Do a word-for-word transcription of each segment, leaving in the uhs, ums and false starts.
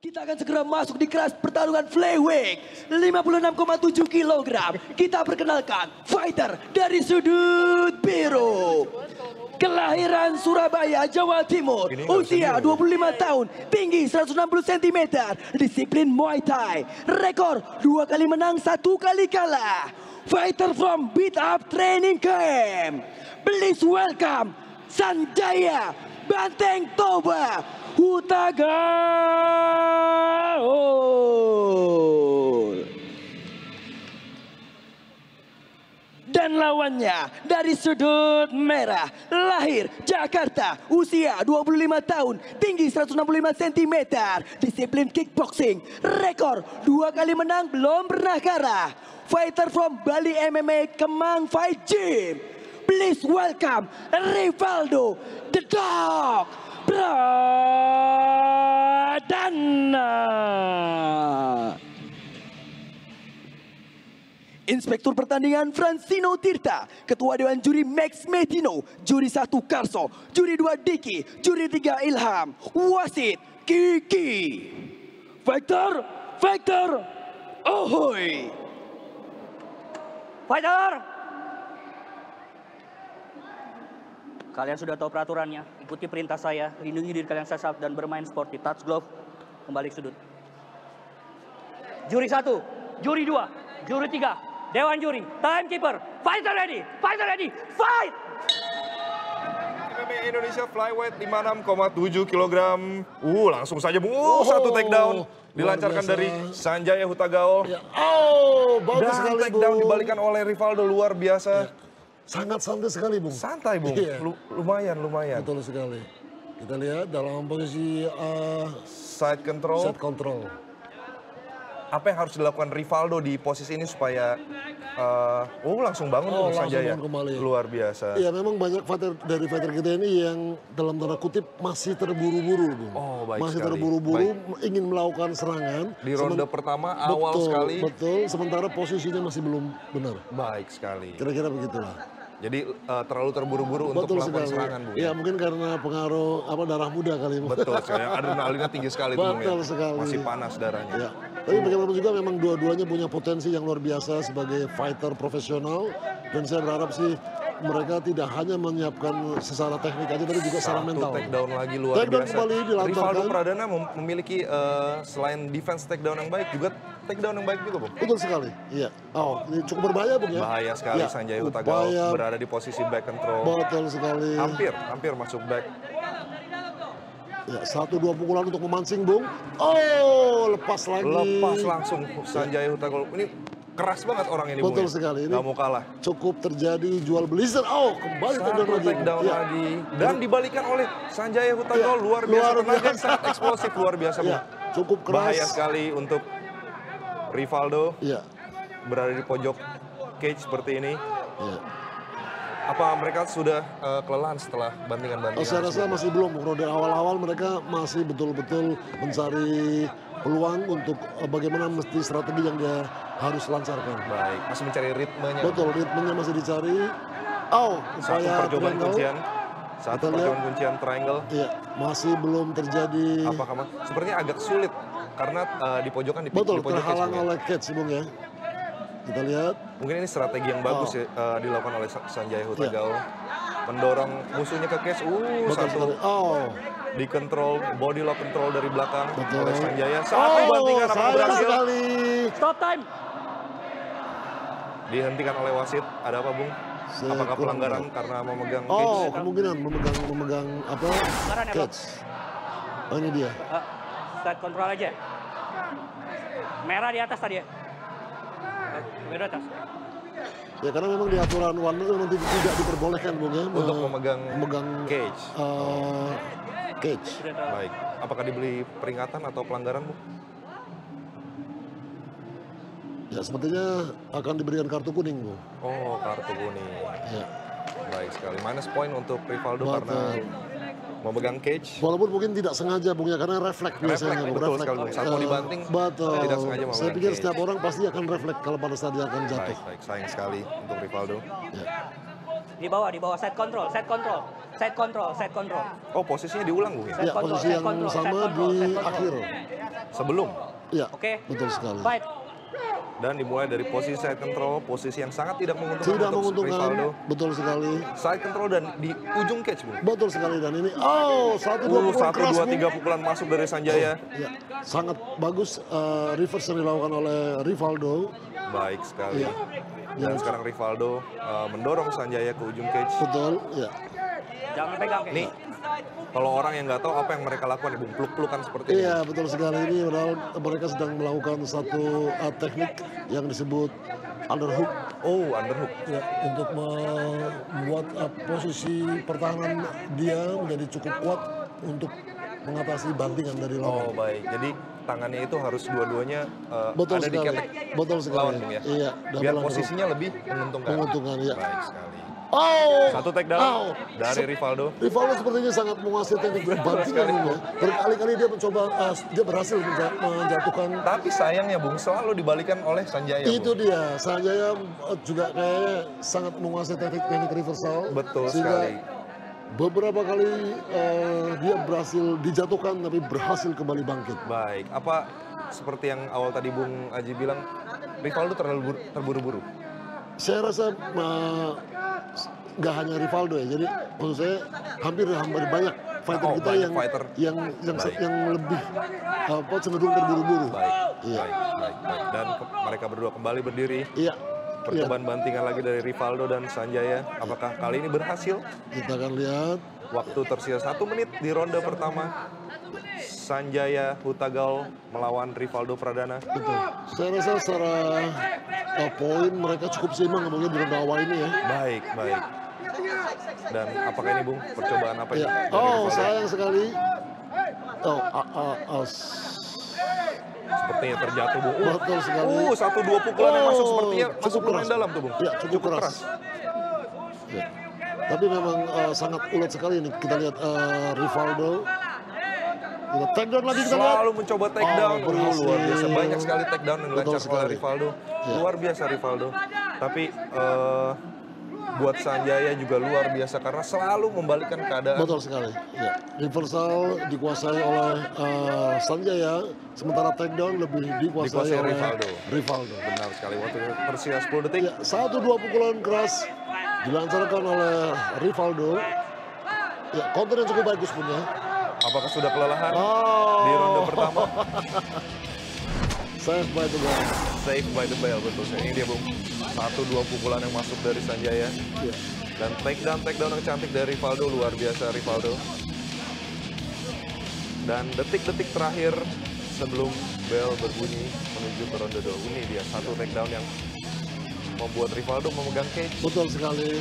Kita akan segera masuk di kelas pertarungan flyweight lima puluh enam koma tujuh kilogram. Kita perkenalkan fighter dari sudut biru. Kelahiran Surabaya, Jawa Timur, usia dua puluh lima tahun, tinggi seratus enam puluh sentimeter, disiplin Muay Thai, rekor dua kali menang, satu kali kalah. Fighter from Beat Up Training Camp. Please welcome Sanjaya Banteng Toba Hutagaul. Dan lawannya dari sudut merah, lahir Jakarta, usia dua puluh lima tahun, tinggi seratus enam puluh lima sentimeter, disiplin kickboxing, rekor dua kali menang, belum pernah kalah. Fighter from Bali M M A Kemang Fight Gym. Please welcome Rivaldo The Dog Pradana. Inspektur pertandingan Francino Tirta, Ketua Dewan Juri Max Metino, Juri satu Karso, Juri dua Diki, Juri tiga Ilham, Wasit Kiki. Fighter, fighter, ahoy! Fighter! Kalian sudah tahu peraturannya, ikuti perintah saya, lindungi diri kalian sesat dan bermain sporty. Touch glove, kembali ke sudut. Juri satu, juri dua, juri tiga, Dewan Juri, timekeeper, fighter ready, fighter ready, fight! M M A Indonesia Flyweight lima puluh enam koma tujuh kilogram. Uh, langsung saja Bung. Uh, satu takedown dilancarkan dari Sanjaya Hutagaul. Ya. Oh, bagus Dan sekali, takedown Bung. dibalikan oleh Rivaldo, luar biasa. Ya. Sangat santai sekali, Bung. Santai, Bung. Iya. Lu- lumayan, lumayan. Betul sekali. Kita lihat dalam posisi uh, Side control. set control. Apa yang harus dilakukan Rivaldo di posisi ini supaya uh, oh langsung bangun Oh, Bung langsung Sanjaya. bangun kembali. Luar biasa. Iya, memang banyak fighter dari fighter kita ini yang dalam tanda kutip masih terburu-buru, Bung. Oh, baik masih sekali. terburu-buru Baik. ingin melakukan serangan. Di ronde Semen- pertama awal betul, sekali. Betul, sementara posisinya masih belum benar. Baik sekali. Kira-kira begitulah. Jadi uh, terlalu terburu-buru untuk Betul melakukan sekali. serangan, Bung. Iya, mungkin karena pengaruh apa darah muda kali. Bung. Betul sekali. Adrenalinnya tinggi sekali tuh, Bung, ya. Betul sekali. Masih panas darahnya. Ya. Tapi bagaimanapun juga memang dua-duanya punya potensi yang luar biasa sebagai fighter profesional. Dan saya berharap sih mereka tidak hanya menyiapkan secara teknik aja, tapi juga secara mental. Satu takedown lagi luar Takedown biasa. kembali dilancarkan. Rivaldo Pradana mem- memiliki uh, selain defense takedown yang baik, juga takedown yang baik juga, Bung. Betul sekali. Iya. Oh, ini cukup berbahaya, Bung ya. Bahaya sekali Ya, Sanjaya Hutagaul upaya- berada di posisi back control. Betul sekali. Hampir, hampir masuk back. Ya, satu dua pukulan untuk memancing, Bung. Oh, lepas lagi. Lepas langsung Sanjaya Hutagaul. Ini keras banget orang ini, Betul Bung. ya. sekali. Ini Nggak mau kalah. Cukup terjadi jual beli. Oh, kembali Satu takedown lagi. takedown Ya. lagi. Dan dibalikan oleh Sanjaya Hutagaul. Ya, Luar biasa. luar Tenaga biasa. sangat eksplosif, luar biasa, Bung. Ya, cukup keras. Bahaya sekali untuk Rivaldo Iya. berada di pojok cage seperti ini. Iya. Apa mereka sudah uh, kelelahan setelah Oh, bantingan-bantingan? saya rasa sebelumnya? masih belum. Rode awal-awal mereka masih betul-betul mencari peluang untuk eh, bagaimana mesti strategi yang dia harus lancarkan. Baik, masih mencari ritmenya. Betul, ritmenya masih dicari. Oh, Satu upaya percobaan triangle. kuncian. Satu Kita lihat. percobaan kuncian triangle. Iya, masih belum terjadi. Apakah mas? Sepertinya agak sulit karena uh, di pojokan di, Betul, di pojok cage, terhalang Bung, ya. oleh catch, Bung ya. Kita lihat. Mungkin ini strategi yang bagus Oh. ya, uh, dilakukan oleh Sa- Sanjaya Hutagaul. Mendorong musuhnya ke cage. Uh, Betul satu sekali. Oh, dikontrol, body lock control dari belakang betul. oleh Sanjaya. Satu Oh, bantingan apakah sayang berhasil? sekali. Stop time! Dihentikan oleh wasit. Ada apa, Bung? Saya Apakah kurang pelanggaran tahu. karena memegang Oh, cage? kemungkinan memegang memegang apa? Pelanggaran ya, Bang? Catch. Oh, ini dia. Uh, start control aja. Merah di atas tadi ya? Uh, merah di atas. Ya karena memang di aturan one itu memang tidak tidak diperbolehkan, Bung ya. Untuk me- memegang memegang cage. eh, cage. Sudah tahu. Baik. Apakah dibeli peringatan atau pelanggaran, Bu? Ya sepertinya akan diberikan kartu kuning, Bu. Oh, kartu kuning. Ya. Baik sekali. Minus point untuk Rivaldo Betul. karena memegang cage. Walaupun mungkin tidak sengaja, Bung ya, karena refleks biasanya. Refleks, Bung. betul sekali, Bung. Saat mau Eh, dibanting, betul. tidak sengaja memegang Saya pikir cage. setiap orang pasti akan refleks kalau pada saat dia akan jatuh. Baik, baik. Sayang sekali untuk Rivaldo. Ya. Di bawah, di bawah set control, set control. Side control, side control. Oh, posisinya diulang, Bung ya? Side Ya, control, posisi side yang control, sama side control, di side control. akhir. Sebelum. Iya, Oke. betul sekali. Fight. Dan dimulai dari posisi side control, posisi yang sangat tidak menguntungkan Tidak untuk menguntungkan, Rivaldo. betul sekali. Side control dan di ujung cage, Bung. Betul sekali, dan ini, oh, satu dua Uh, pukulan satu, keras, dua, Bung. tiga pukulan masuk dari Sanjaya. Ya, sangat bagus uh, reverse yang dilakukan oleh Rivaldo. Baik sekali. Iya. Dan Ya. sekarang Rivaldo uh, mendorong Sanjaya ke ujung cage. Betul, ya. Jangan pegang kayak Nih, kalau orang yang nggak tahu apa yang mereka lakukan, ya, Bung, peluk-pelukan seperti ini. Iya, betul sekali. Ini padahal mereka sedang melakukan satu uh, teknik yang disebut underhook. Oh, underhook. Ya, untuk membuat uh, posisi pertahanan dia menjadi cukup kuat untuk mengatasi bantingan dari lawan. Oh, baik. Jadi tangannya itu harus dua-duanya uh, Betul ada di sekali. ketek Betul sekali. lawan, Bung, ya. Iya, double Biar underhook. posisinya lebih menguntungkan. Menguntungkan, ya. Baik sekali. Oh, Satu takedown oh. dari Rivaldo. Rivaldo sepertinya sangat menguasai teknik bantingan sekali. ini ya. Berkali-kali dia mencoba, uh, dia berhasil menja- menjatuhkan. Tapi sayangnya, Bung, selalu dibalikan oleh Sanjaya, Bung. Itu dia, Sanjaya uh, juga kayaknya sangat menguasai teknik-teknik reversal. Betul sehingga sekali. beberapa kali uh, dia berhasil dijatuhkan tapi berhasil kembali bangkit. Baik, apa seperti yang awal tadi Bung Aji bilang, Rivaldo terlalu bur- terburu-buru. Saya rasa uh, nggak hanya Rivaldo ya, jadi maksud saya hampir hampir banyak fighter Oh, kita banyak yang, fighter. yang yang Baik. yang lebih apa cenderung terburu-buru. Baik, Iya. baik, baik, baik. Dan ke- mereka berdua kembali berdiri. Iya. Iya. Percobaan bantingan lagi dari Rivaldo dan Sanjaya. Apakah kali ini berhasil? Kita akan lihat. Waktu tersisa satu menit di ronde pertama. Sanjaya Hutagal melawan Rivaldo Pradana. Betul. Saya rasa secara uh, poin mereka cukup seimbang mungkin di ronde awal ini ya. Baik, baik. Dan apakah ini, Bung, percobaan apa ini? Iya. dari Oh, Rivaldo? sayang sekali. Oh, ah, ah, ah, Sepertinya terjatuh, Bung. Uh, betul sekali. Uh, satu dua pukulan yang masuk sepertinya cukup masuk lumayan keras. dalam tuh, Bung. Iya, cukup keras. Ya. Tapi memang uh, sangat ulet sekali ini. Kita lihat uh, Rivaldo. Kita takedown lagi kita lihat. Selalu mencoba takedown. Oh, Uh, berhasil. luar biasa. Banyak sekali takedown yang Betul dilancarkan oleh sekali. Rivaldo. Ya. Luar biasa Rivaldo. Tapi eh, buat Sanjaya juga luar biasa karena selalu membalikkan keadaan. Betul sekali. Ya. Reversal dikuasai oleh uh, Sanjaya, sementara takedown lebih dikuasai, Dikuasai oleh Rivaldo. Rivaldo. Benar sekali. Waktu tersisa sepuluh detik. Ya, satu dua pukulan keras dilancarkan oleh Rivaldo. Ya, counter yang cukup bagus punya. Apakah sudah kelelahan Oh. di ronde pertama? Saya by the way. Save by the bell, betul. Ini dia, Bung. Satu dua pukulan yang masuk dari Sanjaya. Ya. Dan takedown, takedown yang cantik dari Rivaldo. Luar biasa Rivaldo. Dan detik-detik terakhir sebelum bell berbunyi menuju ke ronde dua. Ini dia satu takedown yang membuat Rivaldo memegang cage. Betul sekali.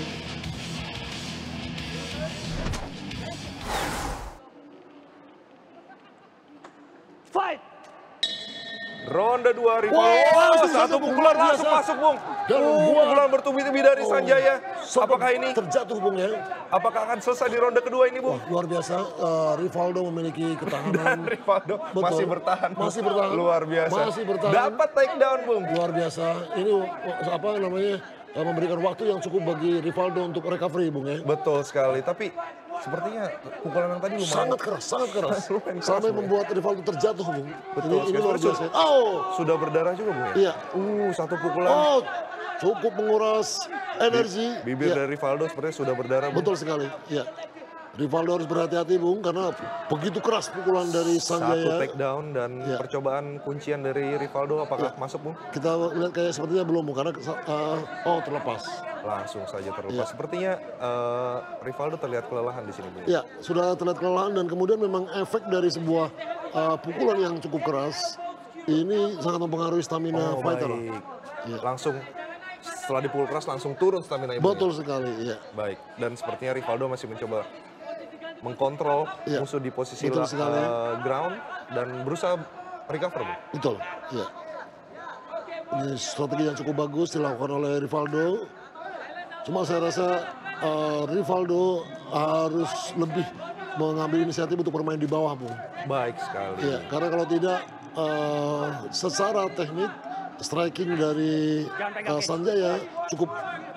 Fight. Ronde dua Rivaldo. Wah, Oh, langsung satu saja, pukulan luar langsung biasa. masuk, Bung. Dan Oh, buat- pukulan bertubi-tubi dari Sanjaya. Sampai Apakah ini terjatuh bungnya? apakah akan selesai di ronde kedua ini, Bung? Wah, luar biasa. Uh, Rivaldo memiliki Dan ketahanan. Rivaldo Betul. masih bertahan. Masih bertahan. Luar biasa. Masih bertahan. Dapat takedown, Bung. Luar biasa. Ini uh, apa namanya? uh, memberikan waktu yang cukup bagi Rivaldo untuk recovery, Bung ya. Betul sekali. Tapi sepertinya pukulan yang tadi lumayan. Sangat keras, sangat keras. Lumayan keras, Sampai Bung, ya. membuat Rivaldo terjatuh, Bung. Betul Ini, ini sekali. luar Sudah- biasa. Oh, Sudah berdarah juga, Bung ya? iya. Uh, satu pukulan. Oh, cukup menguras energi. Bibir Iya, dari Rivaldo sepertinya sudah berdarah, Bung. betul sekali. Iya. Rivaldo harus berhati-hati, Bung, karena begitu keras pukulan dari Satu Sanjaya. takedown dan Ya. percobaan kuncian dari Rivaldo apakah masuk, Bung? Kita lihat kayak sepertinya belum, Bung, karena uh, oh terlepas. Langsung saja terlepas. Ya. Sepertinya eh, Rivaldo terlihat kelelahan di sini, Bung. Ya, sudah terlihat kelelahan dan kemudian memang efek dari sebuah uh, pukulan yang cukup keras ini sangat mempengaruhi stamina Oh, fighter. baik. Iya. Langsung setelah dipukul keras langsung turun stamina ibu. Betul sekali, ya. Baik. Dan sepertinya Rivaldo masih mencoba mengkontrol Iya. musuh di posisi Betul la- sekali. eh, ground dan berusaha recover, Bung. Betul, ya. Ini strategi yang cukup bagus dilakukan oleh Rivaldo. Cuma saya rasa uh, Rivaldo harus lebih mengambil inisiatif untuk bermain di bawah, Bung. Baik sekali. Ya, karena kalau tidak uh, secara teknik striking dari uh, Sanjaya cukup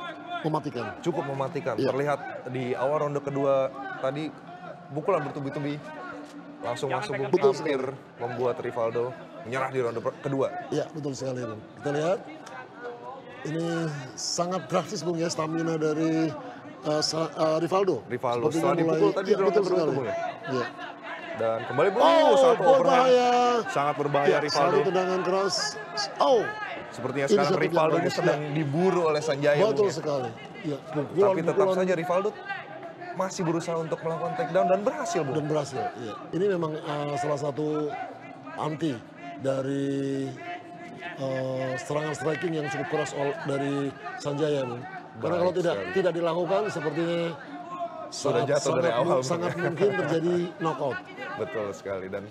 mematikan. Cukup mematikan. Iya. Terlihat di awal ronde kedua tadi pukulan bertubi-tubi langsung masuk Bung. Betul Hampir membuat Rivaldo menyerah di ronde per- kedua. Iya betul sekali Bung. Kita lihat ini sangat drastis Bung ya stamina dari uh, Sa- uh, Rivaldo. Rivaldo Sepertinya setelah dipukul tadi iya, di ronde betul kedua sekali. itu, Bung ya? Iya. Dan kembali Bung, Oh, satu overhand. berbahaya. Sangat berbahaya Ya, Rivaldo. satu tendangan keras. Oh, Sepertinya Ini sekarang satu yang Rivaldo ini bagus, sedang diburu oleh Sanjaya. betul Bung, ya. sekali. Ya, pukulan, Tapi tetap pukulan saja Rivaldo masih berusaha untuk melakukan takedown dan berhasil, Bung. dan berhasil. Iya. Ini memang uh, salah satu anti dari uh, serangan striking yang cukup keras ol- dari Sanjaya, Bung. Karena Baik kalau tidak sekali. tidak dilakukan sepertinya Sudah sangat, jatuh dari sangat, awal, mu- Bung. sangat mungkin terjadi knockout. Betul sekali, dan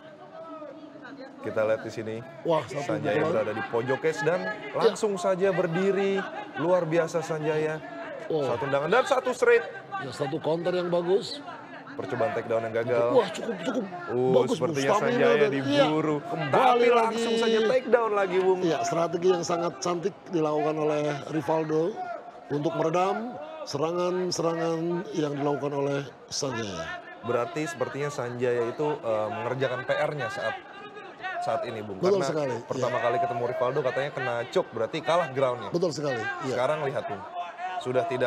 kita lihat di sini Wah, satu Sanjaya pukulan. berada di pojok cage dan langsung saja berdiri. Luar biasa Sanjaya. Oh. Satu tendangan dan satu straight. Ya, satu counter yang bagus. Percobaan takedown yang gagal. Wah, cukup cukup Uh, bagus, Bung. sepertinya Stamina Sanjaya dan- diburu. Iya, Tapi kembali langsung lagi. saja takedown lagi, Bung. Iya, strategi yang sangat cantik dilakukan oleh Rivaldo untuk meredam serangan-serangan yang dilakukan oleh Sanjaya. Berarti sepertinya Sanjaya itu eh, mengerjakan P R-nya saat saat ini, Bung. Betul Karena sekali, pertama kali ketemu Rivaldo katanya kena choke, berarti kalah groundnya. Betul sekali. Iya. Sekarang lihat, Bung. Sudah tidak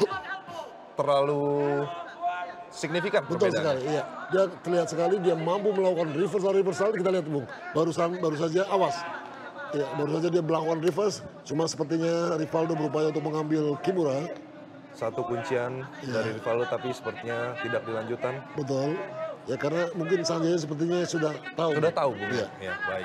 terlalu signifikan Betul perbedaannya. sekali. Iya. Dia terlihat sekali dia mampu melakukan reversal reversal. Kita lihat, Bung. Barusan baru saja awas. Iya, baru saja dia melakukan reverse. Cuma sepertinya Rivaldo berupaya untuk mengambil Kimura. Satu kuncian dari Rivaldo tapi sepertinya tidak dilanjutan. Betul. Ya karena mungkin Sanjaya sepertinya sudah tahu. Sudah tahu, Bung. Iya. Ya, baik.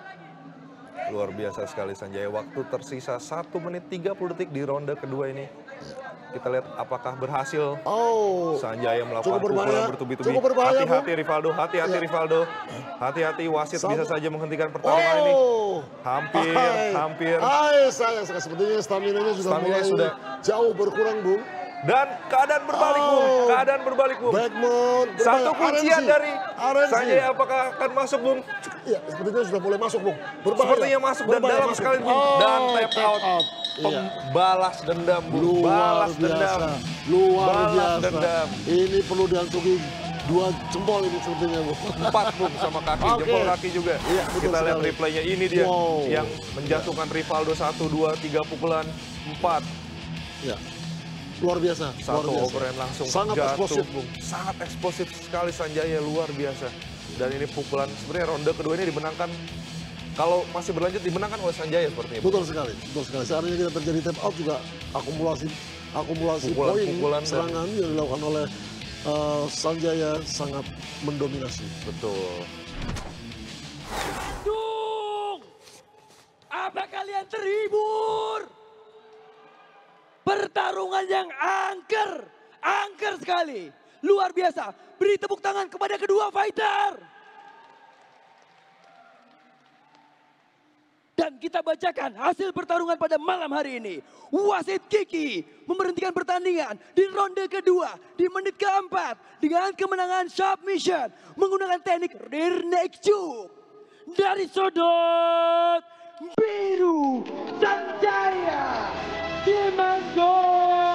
Luar biasa sekali Sanjaya. Waktu tersisa satu menit tiga puluh detik di ronde kedua ini. Kita lihat apakah berhasil Oh. Sanjaya melakukan Cukup berbahaya. pukulan bertubi-tubi. Cukup berbahaya, Hati-hati Rivaldo, hati-hati Ya. Rivaldo. Hati-hati, wasit Satu. bisa saja menghentikan pertarungan ini. Oh. Hampir, Hai. hampir. Hai, sayang sekali. Sepertinya stamina-nya sudah Stamina-nya mulai sudah- jauh berkurang, Bung. Dan keadaan berbalik, Bung. Oh. Keadaan berbalik, Bung. Backmount. Satu berbahaya. kuncian R N C. dari R N C. Sanjaya apakah akan masuk, Bung? Iya, sepertinya sudah mulai masuk, Bung. Berbahaya. Sepertinya masuk dan Berbahaya dalam masuk. sekali, Bung. Oh, Dan tap out. Iya. Pembalas dendam, Bung. Luar Balas biasa. dendam. Luar Balas biasa. dendam. Ini perlu diantuki dua jempol ini sepertinya, Bung. Empat, Bung, sama kaki. Oke. Jempol kaki juga. Iya, betul Kita lihat sekali. replaynya. Ini dia Wow. yang menjatuhkan Rivaldo. Satu, dua, tiga pukulan. Empat. Ya. Luar biasa. Satu luar biasa. overhand langsung Sangat jatuh, eksplosif, Bung. Sangat eksplosif sekali Sanjaya, luar biasa. Dan ini pukulan, sebenarnya ronde kedua ini dimenangkan, kalau masih berlanjut dimenangkan oleh Sanjaya sepertinya. Bung. Betul sekali, betul sekali. Seandainya kita terjadi tap out juga akumulasi akumulasi Pukulan- poin pukulan dan- serangan yang dilakukan oleh uh, Sanjaya sangat mendominasi. Betul. Dung! Apa kalian terhibur? Pertarungan yang angker, angker sekali. Luar biasa. Beri tepuk tangan kepada kedua fighter. Dan kita bacakan hasil pertarungan pada malam hari ini. Wasit Kiki memberhentikan pertandingan di ronde kedua di menit keempat dengan kemenangan submission menggunakan teknik rear neck choke. Dari sudut biru Sanjaya Dimanggol.